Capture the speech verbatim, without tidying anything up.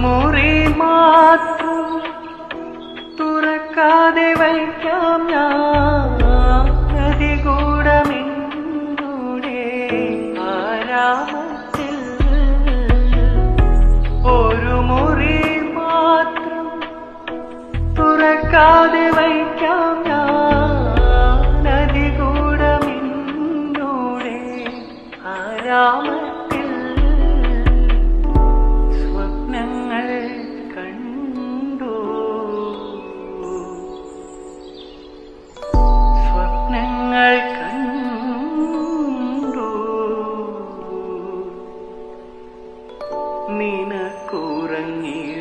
മുറി മാത്രം തുറക്കാതെ വയ്ക്കാം ഞാൻ നദികൂടമെന്നൂടെ ആരാമത്തിൽ. ഒരു മുറി മാത്രം തുറക്കാതെ വയ്ക്കാം ഞാൻ നദികൂടമെന്നൂടെ ആരാമത്തിൽ. സ്വപ്നങ്ങൾ കണ്ടു സ്വപ്നങ്ങൾ കണ്ടു നിനക്കുറങ്ങി